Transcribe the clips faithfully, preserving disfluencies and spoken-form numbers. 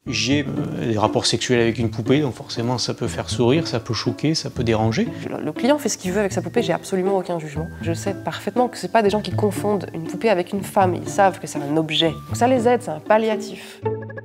J'ai euh, des rapports sexuels avec une poupée, donc forcément ça peut faire sourire, ça peut choquer, ça peut déranger. Le client fait ce qu'il veut avec sa poupée, j'ai absolument aucun jugement. Je sais parfaitement que c'est pas des gens qui confondent une poupée avec une femme, ils savent que c'est un objet. Donc ça les aide, c'est un palliatif.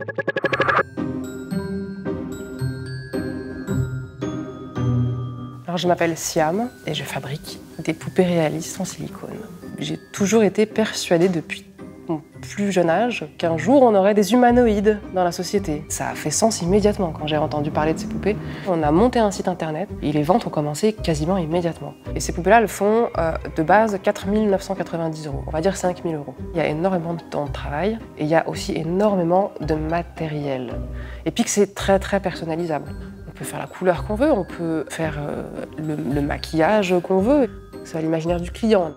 Alors je m'appelle Siam et je fabrique des poupées réalistes en silicone. J'ai toujours été persuadée depuis mon plus jeune âge qu'un jour on aurait des humanoïdes dans la société. Ça a fait sens immédiatement quand j'ai entendu parler de ces poupées. On a monté un site internet et les ventes ont commencé quasiment immédiatement. Et ces poupées-là, elles font euh, de base quatre mille neuf cent quatre-vingt-dix euros, on va dire cinq mille euros. Il y a énormément de temps de travail et il y a aussi énormément de matériel. Et puis que c'est très très personnalisable. On peut faire la couleur qu'on veut, on peut faire euh, le, le maquillage qu'on veut. C'est à l'imaginaire du client.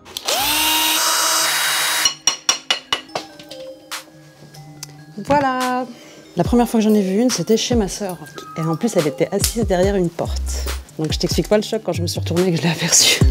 Voilà! La première fois que j'en ai vu une, c'était chez ma sœur. Et en plus, elle était assise derrière une porte. Donc je t'explique pas le choc quand je me suis retournée et que je l'ai aperçue.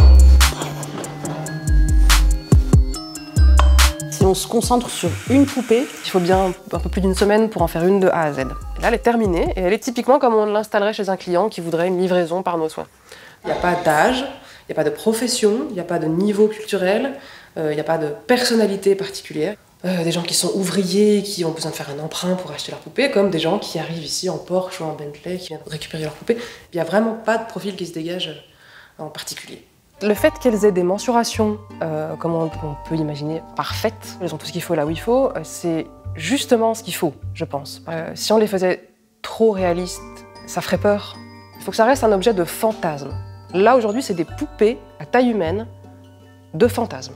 Si on se concentre sur une poupée, il faut bien un peu plus d'une semaine pour en faire une de A à Z. Et là, elle est terminée et elle est typiquement comme on l'installerait chez un client qui voudrait une livraison par nos soins. Il n'y a pas d'âge, il n'y a pas de profession, il n'y a pas de niveau culturel, euh, il n'y a pas de personnalité particulière. Euh, des gens qui sont ouvriers, qui ont besoin de faire un emprunt pour acheter leur poupée, comme des gens qui arrivent ici en Porsche ou en Bentley, qui viennent récupérer leur poupée. Il n'y a vraiment pas de profil qui se dégage en particulier. Le fait qu'elles aient des mensurations, euh, comme on, on peut imaginer, parfaites, elles ont tout ce qu'il faut là où il faut, euh, c'est justement ce qu'il faut, je pense. Euh, si on les faisait trop réalistes, ça ferait peur. Il faut que ça reste un objet de fantasme. Là, aujourd'hui, c'est des poupées à taille humaine de fantasme.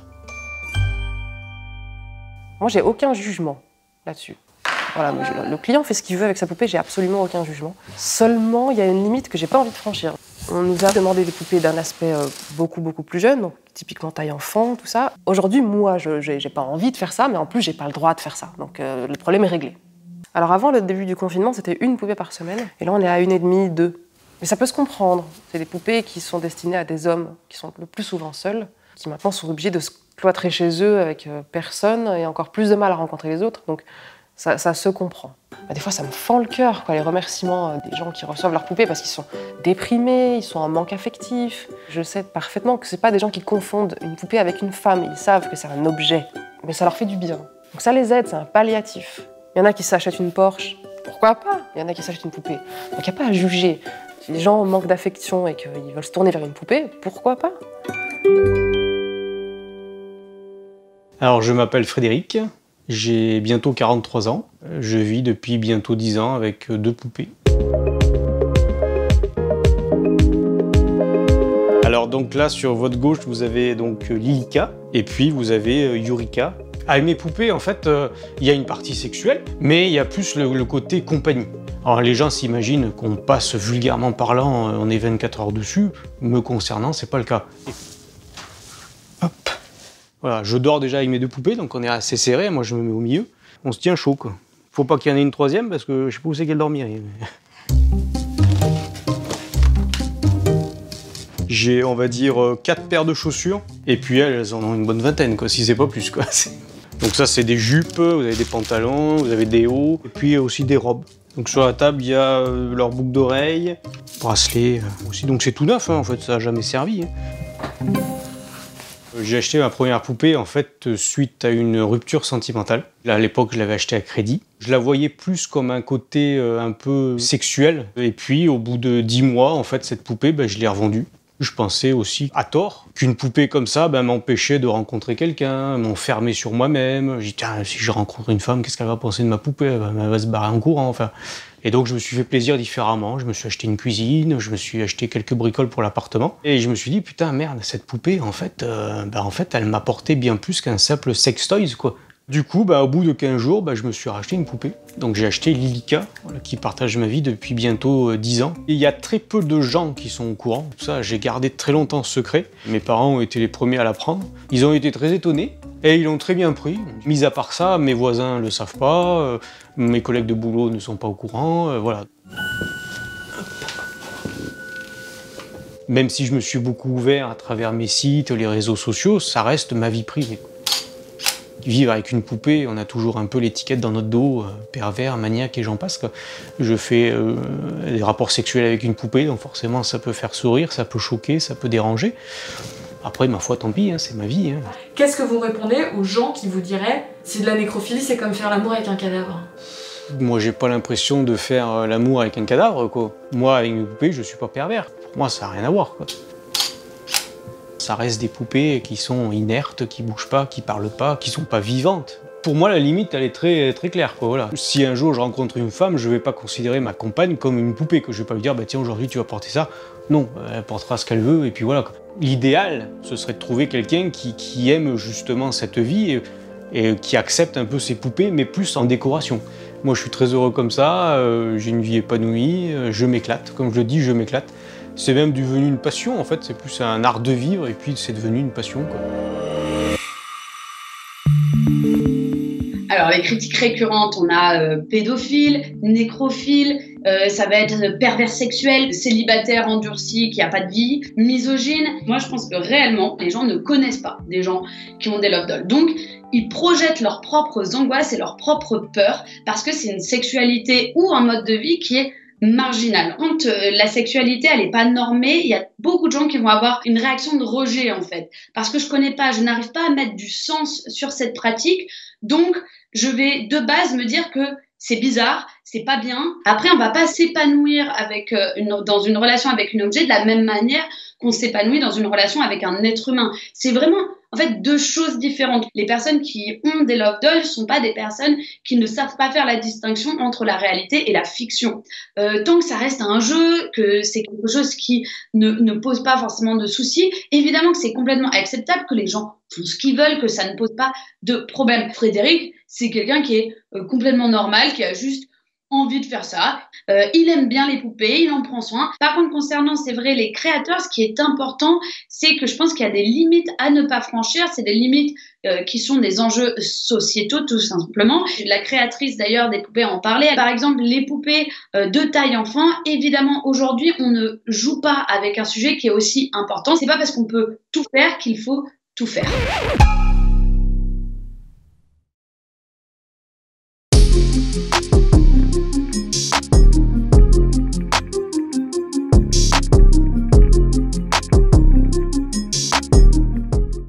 Moi, j'ai aucun jugement là-dessus. Voilà, le client fait ce qu'il veut avec sa poupée, j'ai absolument aucun jugement. Seulement, il y a une limite que j'ai pas envie de franchir. On nous a demandé des poupées d'un aspect euh, beaucoup, beaucoup plus jeune, donc typiquement taille enfant, tout ça. Aujourd'hui, moi, je j'ai pas envie de faire ça, mais en plus, j'ai pas le droit de faire ça. Donc, euh, le problème est réglé. Alors, avant le début du confinement, c'était une poupée par semaine, et là, on est à une et demie, deux. Mais ça peut se comprendre. C'est des poupées qui sont destinées à des hommes qui sont le plus souvent seuls, qui maintenant sont obligés de se cloîtrer chez eux avec personne et encore plus de mal à rencontrer les autres, donc ça, ça se comprend. Bah, des fois, ça me fend le cœur, quoi, les remerciements des gens qui reçoivent leurs poupées parce qu'ils sont déprimés, ils sont en manque affectif. Je sais parfaitement que c'est pas des gens qui confondent une poupée avec une femme, ils savent que c'est un objet, mais ça leur fait du bien. Donc ça les aide, c'est un palliatif. Il y en a qui s'achètent une Porsche, pourquoi pas? Il y en a qui s'achètent une poupée, donc il n'y a pas à juger. Si les gens manquent d'affection et qu'ils veulent se tourner vers une poupée, pourquoi pas? Alors je m'appelle Frédéric, j'ai bientôt quarante-trois ans, je vis depuis bientôt dix ans avec deux poupées. Alors donc là sur votre gauche vous avez donc Lilika et puis vous avez Yurika. Avec mes poupées en fait il euh, y a une partie sexuelle mais il y a plus le, le côté compagnie. Alors les gens s'imaginent qu'on passe vulgairement parlant, on est vingt-quatre heures dessus, me concernant c'est pas le cas. Hop. Voilà, je dors déjà avec mes deux poupées, donc on est assez serré, moi je me mets au milieu. On se tient chaud, quoi. Faut pas qu'il y en ait une troisième, parce que je sais pas où c'est qu'elle dormirait. J'ai, on va dire, quatre paires de chaussures, et puis elles, elles en ont une bonne vingtaine, quoi, si c'est pas plus, quoi. Donc ça, c'est des jupes, vous avez des pantalons, vous avez des hauts, et puis aussi des robes. Donc sur la table, il y a euh, leur boucle d'oreille, bracelet euh, aussi, donc c'est tout neuf, hein, en fait, ça n'a jamais servi. Hein. J'ai acheté ma première poupée en fait suite à une rupture sentimentale. Là, à l'époque, je l'avais achetée à crédit. Je la voyais plus comme un côté euh, un peu sexuel. Et puis, au bout de dix mois, en fait, cette poupée, ben, je l'ai revendue. Je pensais aussi, à tort, qu'une poupée comme ça ben, m'empêchait de rencontrer quelqu'un, m'enfermer sur moi-même. J'ai dit, tiens, si je rencontre une femme, qu'est-ce qu'elle va penser de ma poupée? Elle va se barrer en courant, enfin. Et donc je me suis fait plaisir différemment, je me suis acheté une cuisine, je me suis acheté quelques bricoles pour l'appartement. Et je me suis dit, putain merde, cette poupée, en fait, euh, bah, en fait elle m'apportait bien plus qu'un simple sex toys, quoi. Du coup, bah, au bout de quinze jours, bah, je me suis racheté une poupée. Donc j'ai acheté Lilika, voilà, qui partage ma vie depuis bientôt euh, dix ans. Et il y a très peu de gens qui sont au courant. Ça, j'ai gardé très longtemps ce secret. Mes parents ont été les premiers à l'apprendre. Ils ont été très étonnés. Et ils l'ont très bien pris. Mis à part ça, mes voisins ne le savent pas, euh, mes collègues de boulot ne sont pas au courant, euh, voilà. Même si je me suis beaucoup ouvert à travers mes sites, les réseaux sociaux, ça reste ma vie privée. Vivre avec une poupée, on a toujours un peu l'étiquette dans notre dos, euh, pervers, maniaque et j'en passe, quoi. Je fais euh, des rapports sexuels avec une poupée, donc forcément ça peut faire sourire, ça peut choquer, ça peut déranger. Après, ma foi, tant pis, hein, c'est ma vie. Hein. Qu'est-ce que vous répondez aux gens qui vous diraient « c'est de la nécrophilie, c'est comme faire l'amour avec un cadavre ». Moi, j'ai pas l'impression de faire l'amour avec un cadavre, quoi. Moi, avec une poupée, je suis pas pervers. Pour moi, ça n'a rien à voir, quoi. Ça reste des poupées qui sont inertes, qui bougent pas, qui parlent pas, qui sont pas vivantes. Pour moi, la limite, elle est très, très claire, quoi, voilà. Si un jour je rencontre une femme, je vais pas considérer ma compagne comme une poupée, que je vais pas lui dire, bah tiens, aujourd'hui tu vas porter ça. Non, elle portera ce qu'elle veut, et puis voilà. L'idéal, ce serait de trouver quelqu'un qui, qui aime justement cette vie et, et qui accepte un peu ses poupées, mais plus en décoration. Moi, je suis très heureux comme ça, euh, j'ai une vie épanouie, euh, je m'éclate. Comme je le dis, je m'éclate. C'est même devenu une passion, en fait. C'est plus un art de vivre, et puis c'est devenu une passion, quoi. Alors, les critiques récurrentes, on a euh, pédophile, nécrophile, euh, ça va être pervers sexuel, célibataire endurci qui n'a pas de vie, misogyne. Moi, je pense que réellement, les gens ne connaissent pas des gens qui ont des love dolls. Donc, ils projettent leurs propres angoisses et leurs propres peurs parce que c'est une sexualité ou un mode de vie qui est marginal. Quand euh, la sexualité elle est pas normée, il y a beaucoup de gens qui vont avoir une réaction de rejet en fait, parce que je connais pas, je n'arrive pas à mettre du sens sur cette pratique, donc je vais de base me dire que c'est bizarre, c'est pas bien. Après, on va pas s'épanouir avec euh, une, dans une relation avec un objet de la même manière qu'on s'épanouit dans une relation avec un être humain. C'est vraiment en fait deux choses différentes. Les personnes qui ont des love dolls sont pas des personnes qui ne savent pas faire la distinction entre la réalité et la fiction. Euh, tant que ça reste un jeu, que c'est quelque chose qui ne, ne pose pas forcément de soucis, évidemment que c'est complètement acceptable que les gens font ce qu'ils veulent, que ça ne pose pas de problème. Frédéric, c'est quelqu'un qui est euh, complètement normal, qui a juste envie de faire ça. Euh, il aime bien les poupées, il en prend soin. Par contre, concernant, c'est vrai, les créateurs, ce qui est important, c'est que je pense qu'il y a des limites à ne pas franchir. C'est des limites euh, qui sont des enjeux sociétaux, tout simplement. La créatrice, d'ailleurs, des poupées en parlait. Par exemple, les poupées euh, de taille enfant, évidemment, aujourd'hui, on ne joue pas avec un sujet qui est aussi important. C'est pas parce qu'on peut tout faire qu'il faut tout faire. Thank you.